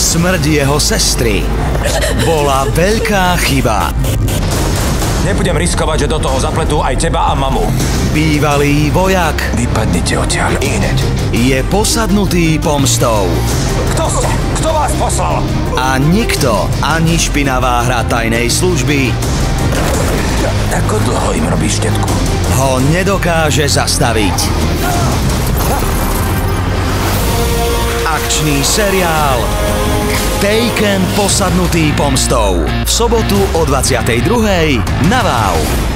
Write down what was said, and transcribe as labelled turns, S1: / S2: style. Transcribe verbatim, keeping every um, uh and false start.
S1: Smrť jeho sestry bola veľká chyba.
S2: Nebudem riskovať, že do toho zapletú aj teba a mamu.
S1: Bývalý vojak
S2: Vypadnite odtiaľ, hneď.
S1: je posadnutý pomstou.
S2: Kto ste? Kto vás poslal?
S1: A nikto, ani špinavá hra tajnej služby,
S2: Ako dlho im robíš štetku?
S1: ho nedokáže zastaviť. Akčný seriál Taken posadnutý pomstou v sobotu o dvadsiatej druhej na Wow.